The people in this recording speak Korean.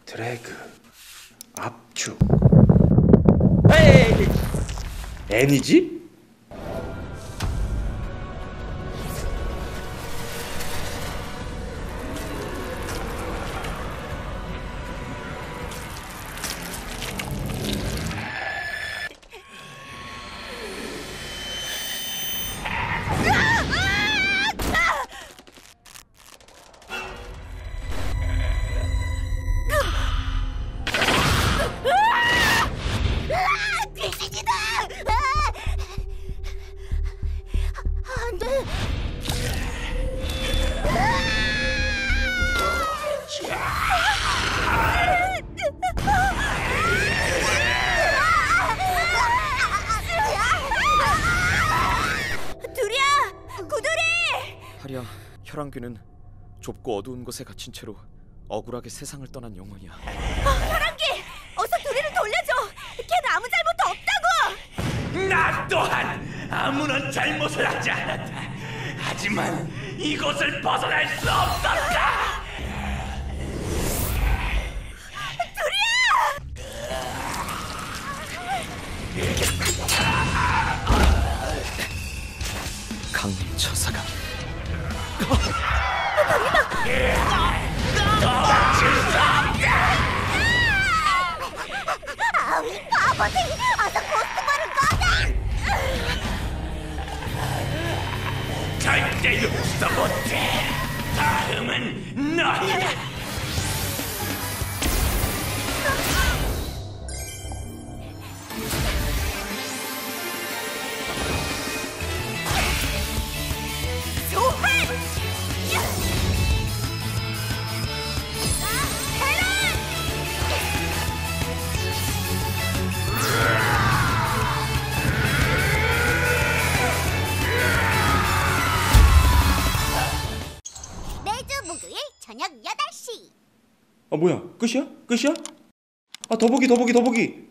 드래그, 압축. 에이! 애니지? 귀신이다! 안 돼! 두리야! 구두리! 하랴, 혈안귀는 좁고 어두운 곳에 갇힌 채로 억울하게 세상을 떠난 영혼이야. 혈안귀! 어서 두리를 돌려줘! 걔는 아무 잘못도 없다고! 나 또한 아무런 잘못을 하지 않았다. 하지만 이곳을 벗어날 수 없었다. 강처사가 아우, 바보들! 어서 고스트볼을 꺼내! 절대 용서 못해. 다음은 너야. 소환! 헤란! 매주 목요일 저녁 8시. 아 뭐야? 끝이야? 끝이야? 아 더보기.